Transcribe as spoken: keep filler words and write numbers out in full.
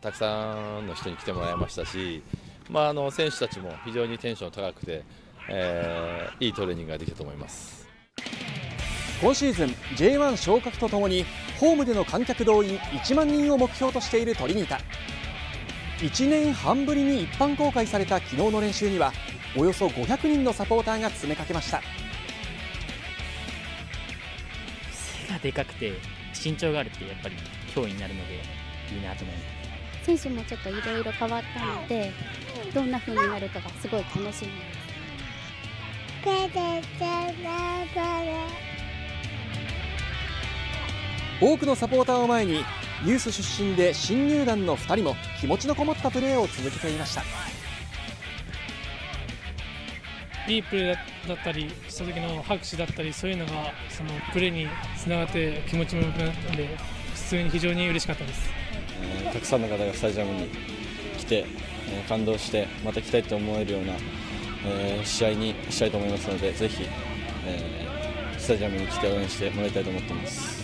たくさんの人に来てもらいましたし、まあ、あの選手たちも非常にテンション高くて、えー、いいトレーニングができたと思います。 今シーズン ジェイワン 昇格とともにホームでの観客動員いちまんにんを目標としているトリニータ。いちねんはんぶりに一般公開された昨日の練習にはおよそごひゃくにんのサポーターが詰めかけました。 背がでかくて身長があるってやっぱり脅威になるのでいいなと思います。 選手もちょっといろいろ変わったので、どんな風になるかがすごい楽しみです。 多くのサポーターを前にユース出身で新入団のふたりも気持ちのこもったプレーを続けていました。 いいプレーだったりした時の拍手だったり、そういうのがそのプレーにつながって気持ちも良くなったので、普通に非常に嬉しかったです。 えー、たくさんの方がスタジアムに来て、えー、感動してまた来たいと思えるような、えー、試合にしたいと思いますので、ぜひ、えー、スタジアムに来て応援してもらいたいと思っています。